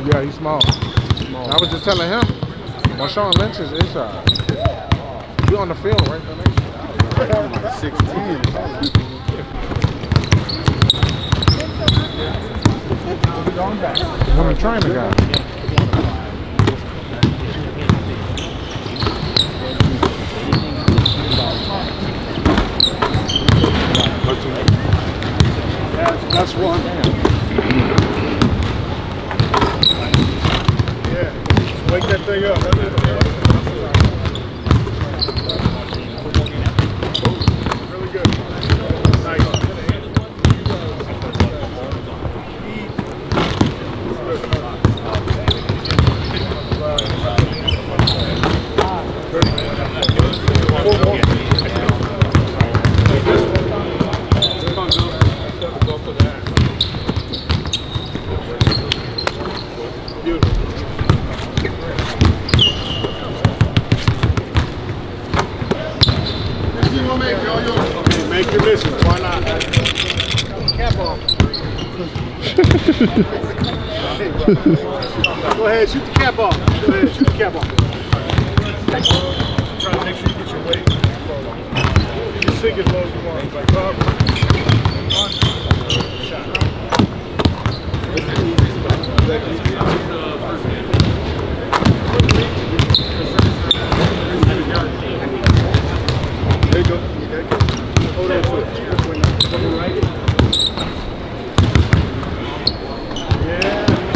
Yeah, he's small. I was just telling him, Marshawn Lynch is inside. You on the field, right? I'm like 16. I'm trying the guy. That's one. Yeah, wake that thing up. Really good. Nice. Make your mission. Why not? Cap off. Go ahead, shoot the cap off. Go ahead, shoot the cap off. Try to make sure you get your weight. You sink as low as you want. Like, shot. There you go. Hold on to it. Right. Yeah.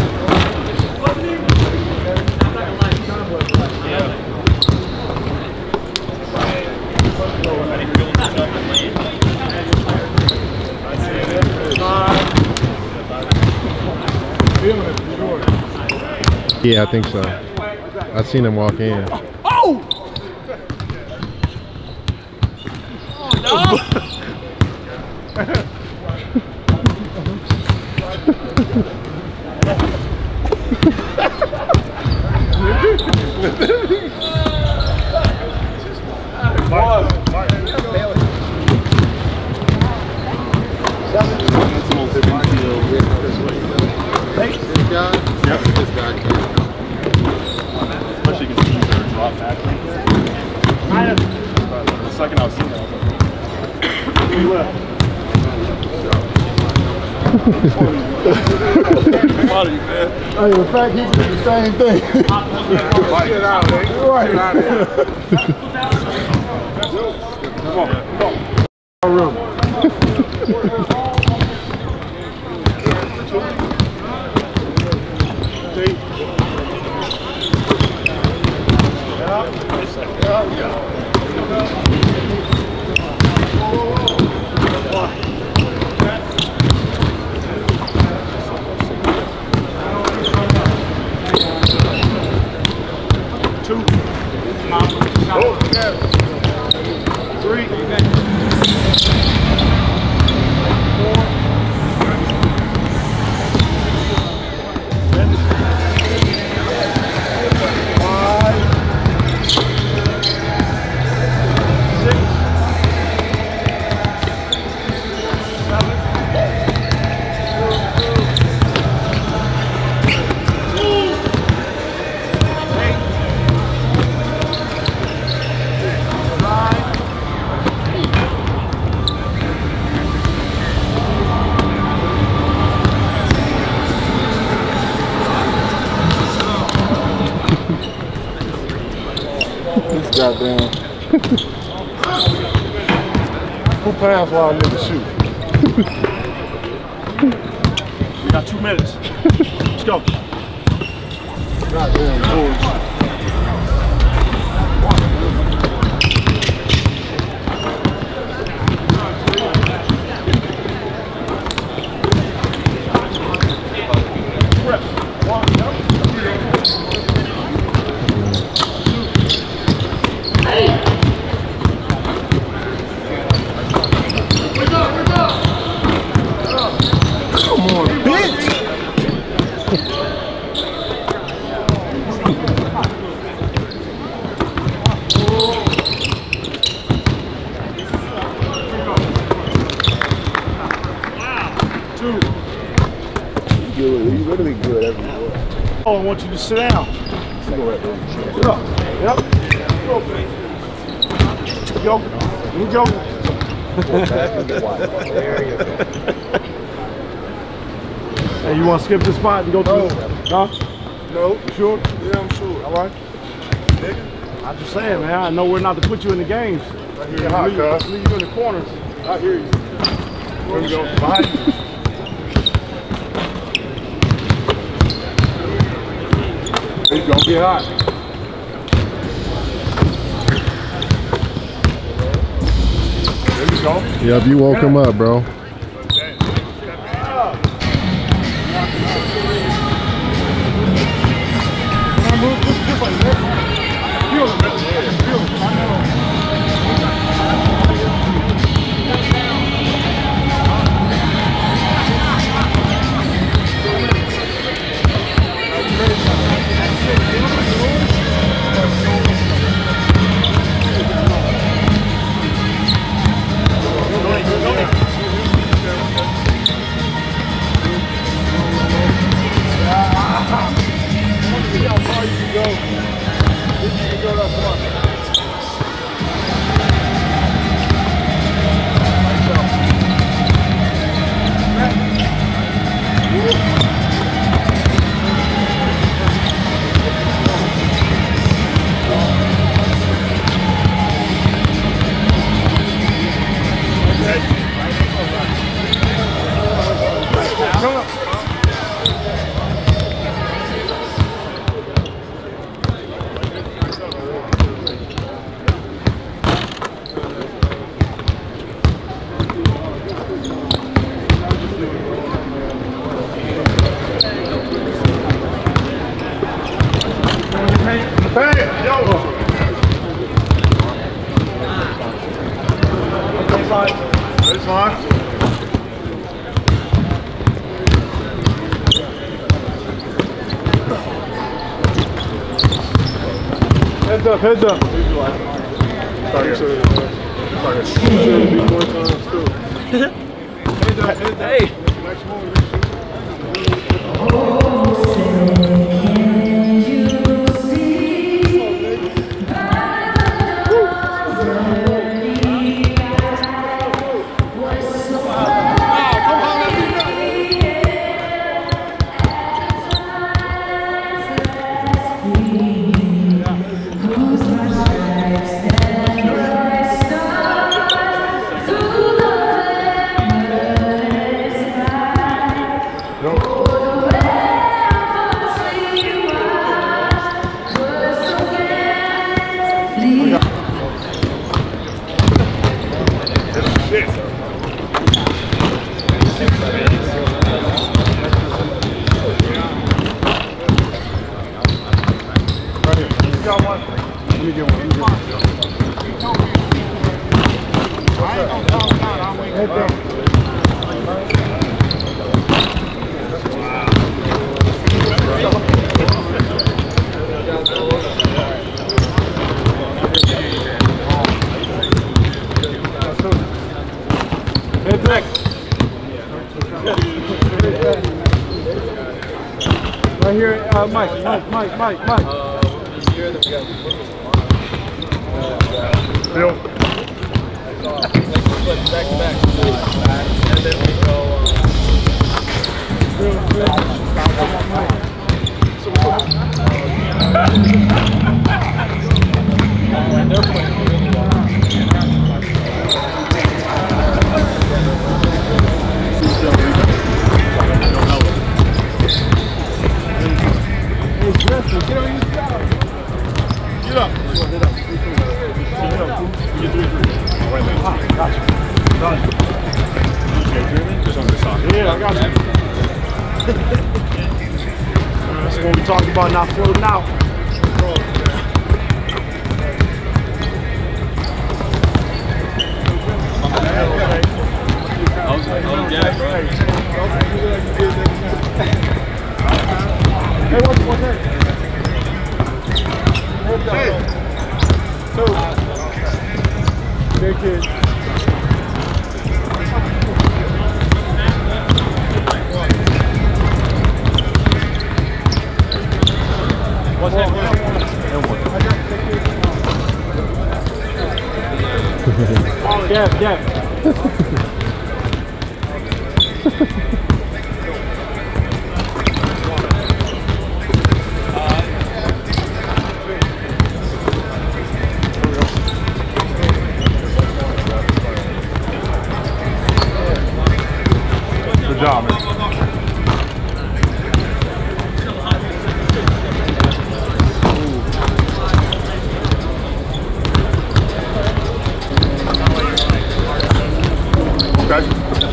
Yeah, I think so. I've seen him walk in. Oh! No! This guy? Yep, this guy can. Especially because teams are drop back like that. The second I was seeing that, I was like, We left. Hey, in fact, he did the same thing. Get out of there. Right. Get out of there. Come on, come on. Room. Goddamn. Who pass while I nigga shoot? We got 2 minutes. Let's go. Goddamn bullshit. He's literally good everywhere. Oh, I want you to sit down. Sit up. Yep. Go. You go. Hey, you want to skip this spot and go to? Huh? No. Sure? Yeah, I'm sure. All right. I'm just saying, man. I know we're not to put you in the games. I hear you hot, cuz. Leave you in the corners. I hear you. Here we go. Behind you. There you go. Get hot. There you go. Yep, you woke him up, bro. Heads up, heads up. Should be more times too. Heads up, heads up. Hey. Right here, Mike. Bill. Back to back. And then we go. Get up. Yeah, I got you. That's what we talked about, not floating out. Hey, what's that? Hey. Two. Big kid. Deb. Good job, man. Okay.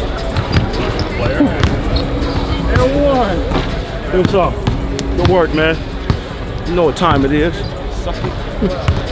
And one. Good job. Good work, man. You know what time it is. Suck it.